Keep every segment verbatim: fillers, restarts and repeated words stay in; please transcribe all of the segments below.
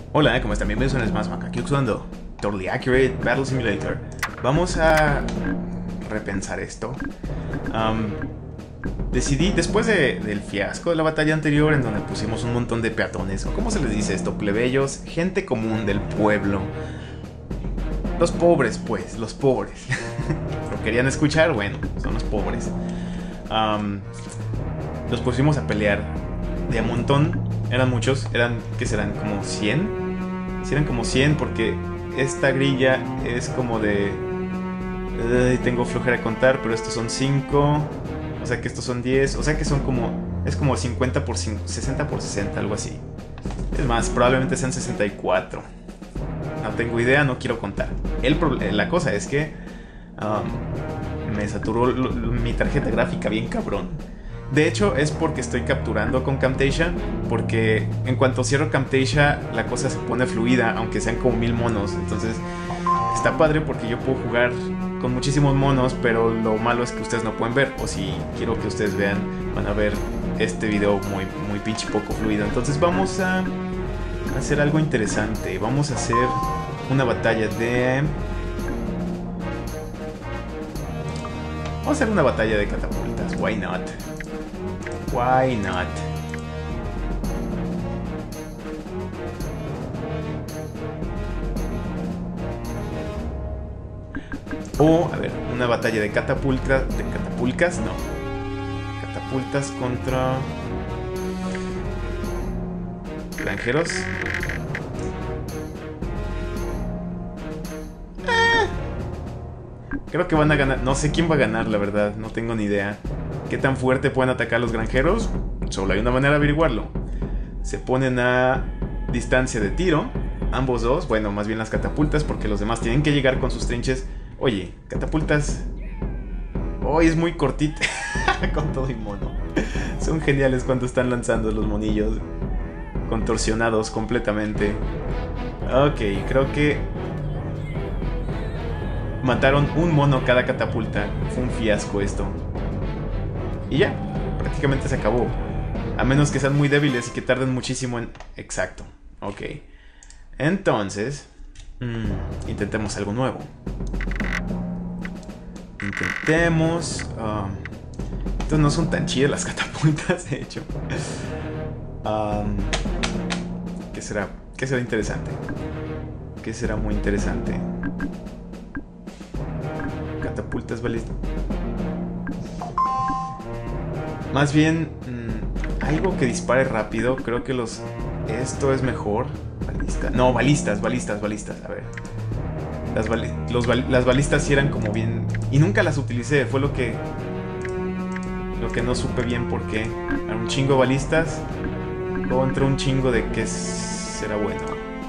Hola, ¿cómo están? Bienvenidos a un Smash Mac. Aquí usando Totally Accurate Battle Simulator. Vamos a repensar esto. Um, decidí, después de, del fiasco de la batalla anterior, en donde pusimos un montón de peatones, o ¿cómo se les dice esto? Plebeyos, gente común del pueblo. Los pobres, pues, los pobres. ¿Lo querían escuchar? Bueno, son los pobres. Um, los pusimos a pelear de a montón. Eran muchos, eran, ¿qué serán? ¿Como cien? Sí, eran como cien porque esta grilla es como de... Uh, tengo flojera de contar, pero estos son cinco. O sea que estos son diez. O sea que son como... Es como cincuenta por cinco, sesenta por sesenta, algo así. Es más, probablemente sean sesenta y cuatro. No tengo idea, no quiero contar. El la cosa es que... Um, me saturó mi tarjeta gráfica bien cabrón. De hecho, es porque estoy capturando con Camtasia. Porque en cuanto cierro Camtasia, la cosa se pone fluida, aunque sean como mil monos. Entonces, está padre porque yo puedo jugar con muchísimos monos, pero lo malo es que ustedes no pueden ver. O si quiero que ustedes vean, van a ver este video muy, muy pinche poco fluido. Entonces vamos a hacer algo interesante. Vamos a hacer una batalla de... Vamos a hacer una batalla de catapultas. Why not? Why not? O, a ver, una batalla de catapultas. ¿De catapulcas? No. Catapultas contra... granjeros. Ah. Creo que van a ganar. No sé quién va a ganar, la verdad. No tengo ni idea. ¿Qué tan fuerte pueden atacar los granjeros? Solo hay una manera de averiguarlo. Se ponen a distancia de tiro. Ambos dos, bueno, más bien las catapultas, porque los demás tienen que llegar con sus trinches. Oye, catapultas. Hoy oh, es muy cortita. Con todo y mono. Son geniales cuando están lanzando los monillos. Contorsionados completamente. Ok, creo que mataron un mono cada catapulta. Fue un fiasco esto. Y ya, prácticamente se acabó. A menos que sean muy débiles y que tarden muchísimo en... Exacto, ok. Entonces, mmm, intentemos algo nuevo. Intentemos... Um, entonces no son tan chidas las catapultas, de hecho. Um, ¿Qué será? ¿Qué será interesante? ¿Qué será muy interesante? Catapultas balísticas. Más bien, mmm, algo que dispare rápido. Creo que los... Esto es mejor. Balista. No, balistas, balistas, balistas. A ver. Las, bali... Los bal... las balistas sí eran como bien... Y nunca las utilicé. Fue lo que... Lo que no supe bien por qué. Era un chingo de balistas contra un chingo de que será bueno.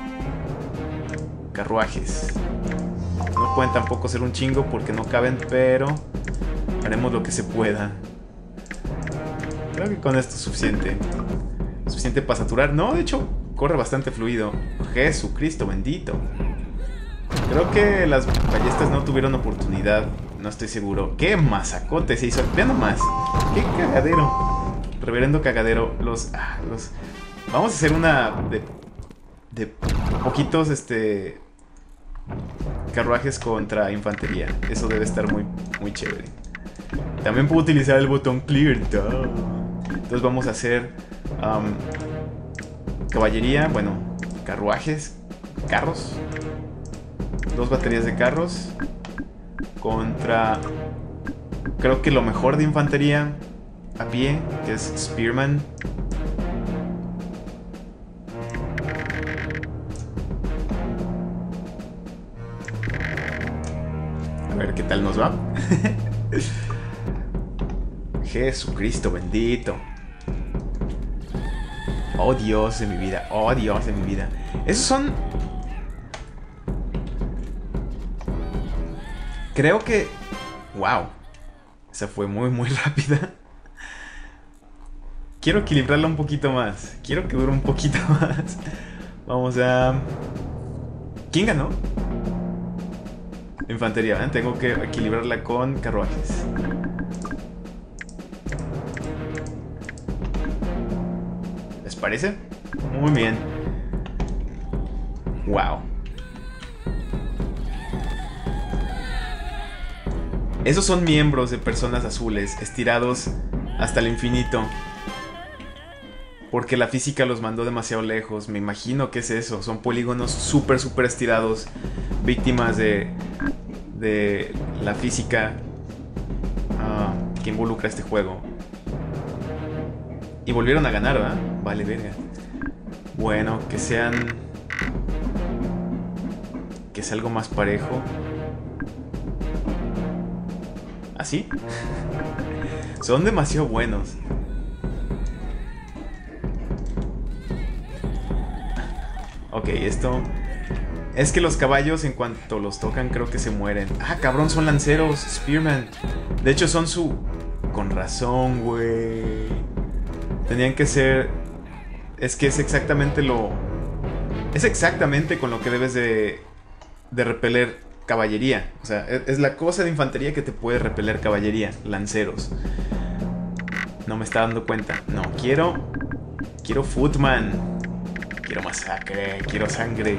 Carruajes. No pueden tampoco ser un chingo porque no caben, pero haremos lo que se pueda. Creo que con esto es suficiente. Suficiente para saturar. No, de hecho, corre bastante fluido. Jesucristo bendito. Creo que las ballestas no tuvieron oportunidad. No estoy seguro. ¡Qué masacote se hizo! Vean nomás. ¡Qué cagadero! Reverendo cagadero. Los... Ah, los... Vamos a hacer una... De, de poquitos, este... carruajes contra infantería. Eso debe estar muy, muy chévere. También puedo utilizar el botón clear. Entonces vamos a hacer um, caballería, bueno, carruajes, carros. Dos baterías de carros contra, creo que lo mejor de infantería a pie, que es Spearman. A ver qué tal nos va. Jesucristo bendito. Oh Dios de mi vida. Oh Dios de mi vida. Esos son... Creo que... Wow. Esa fue muy muy rápida. Quiero equilibrarla un poquito más. Quiero que dure un poquito más. Vamos a... ¿Quién ganó? Infantería, ¿eh? Tengo que equilibrarla con carruajes. ¿Les parece? Muy bien. Wow. Esos son miembros de personas azules estirados hasta el infinito. Porque la física los mandó demasiado lejos. Me imagino que es eso. Son polígonos súper, súper estirados. Víctimas de, de la física uh, que involucra este juego. Y volvieron a ganar, ¿verdad? Vale, verga. Bueno, que sean... que sea algo más parejo. ¿Así? Son demasiado buenos. Ok, esto... es que los caballos en cuanto los tocan creo que se mueren. Ah, cabrón, son lanceros, Spearman. De hecho son su... con razón, güey. Tenían que ser... es que es exactamente lo... es exactamente con lo que debes de... de repeler caballería. O sea, es la cosa de infantería que te puede repeler caballería. Lanceros. No me está dando cuenta. No, quiero... quiero footman. Quiero masacre. Quiero sangre.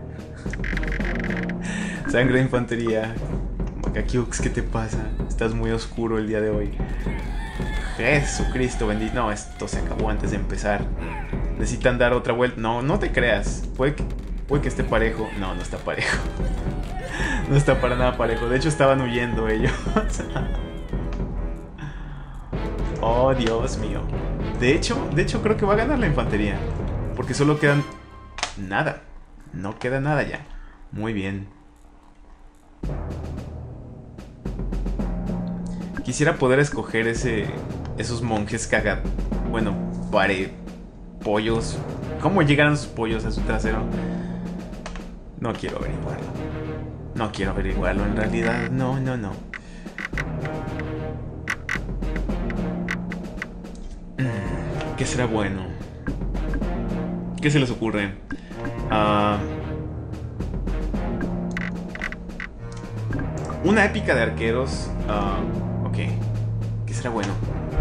Sangre de infantería. Macaquiux, ¿qué te pasa? Estás muy oscuro el día de hoy. Jesucristo bendito. No, esto se acabó antes de empezar. Necesitan dar otra vuelta. No, no te creas. Puede que, puede que esté parejo. No, no está parejo. No está para nada parejo. De hecho estaban huyendo ellos. Oh, Dios mío. De hecho, de hecho creo que va a ganar la infantería. Porque solo quedan... nada. No queda nada ya. Muy bien. Quisiera poder escoger ese... esos monjes caga... bueno, pare... pollos. ¿Cómo llegaron sus pollos a su trasero? No quiero averiguarlo. No quiero averiguarlo en realidad. No, no, no. ¿Qué será bueno? ¿Qué se les ocurre? Uh, una épica de arqueros. Uh, ok. ¿Qué será bueno?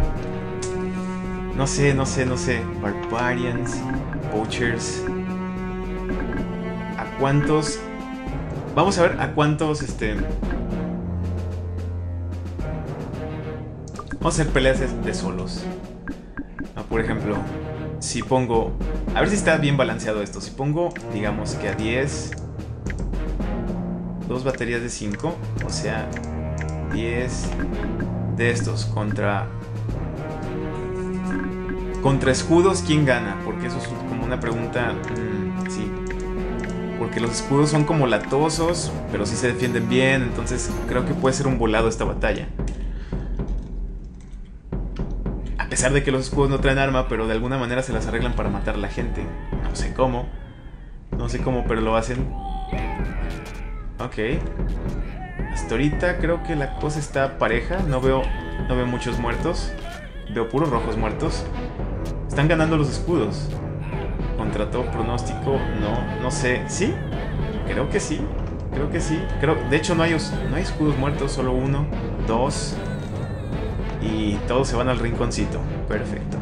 No sé, no sé, no sé. Barbarians, Poachers. ¿A cuántos? Vamos a ver a cuántos, este... vamos a hacer peleas de solos. Ah, por ejemplo, si pongo... a ver si está bien balanceado esto. Si pongo, digamos que a diez... dos baterías de cinco. O sea, diez de estos contra... contra escudos, ¿quién gana? Porque eso es como una pregunta... Mmm, sí. Porque los escudos son como latosos, pero sí se defienden bien. Entonces creo que puede ser un volado esta batalla. A pesar de que los escudos no traen arma, pero de alguna manera se las arreglan para matar a la gente. No sé cómo. No sé cómo, pero lo hacen. Ok. Hasta ahorita creo que la cosa está pareja. No veo, no veo muchos muertos. Veo puros rojos muertos. Están ganando los escudos. Contra todo pronóstico, no, no sé. ¿Sí? Creo que sí. Creo que sí. Creo, de hecho no hay, no hay escudos muertos, solo uno, dos. Y todos se van al rinconcito. Perfecto.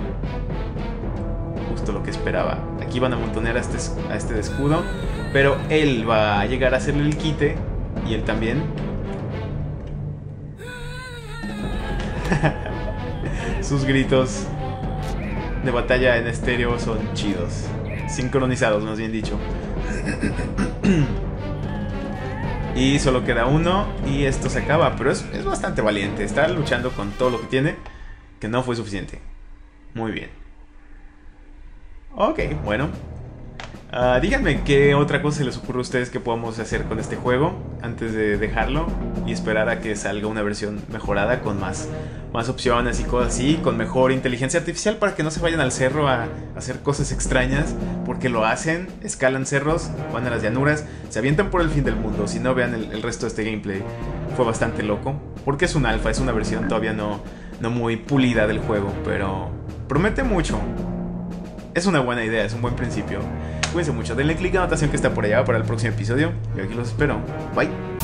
Justo lo que esperaba. Aquí van a montonear a este, a este de escudo. Pero él va a llegar a hacerle el quite. Y él también. Sus gritos de batalla en estéreo son chidos. Sincronizados, más bien dicho. Y solo queda uno y esto se acaba. Pero es, es bastante valiente. Está luchando con todo lo que tiene, que no fue suficiente. Muy bien. Ok, bueno. Uh, díganme qué otra cosa se les ocurre a ustedes que podamos hacer con este juego antes de dejarlo y esperar a que salga una versión mejorada con más, más opciones y cosas así, con mejor inteligencia artificial para que no se vayan al cerro a, a hacer cosas extrañas, porque lo hacen, escalan cerros, van a las llanuras, se avientan por el fin del mundo. Si no, vean el, el resto de este gameplay, fue bastante loco, porque es un alfa, es una versión todavía no, no muy pulida del juego, pero promete mucho. Es una buena idea, es un buen principio. Cuídense mucho, denle click a la anotación que está por allá para el próximo episodio. Y aquí los espero. Bye.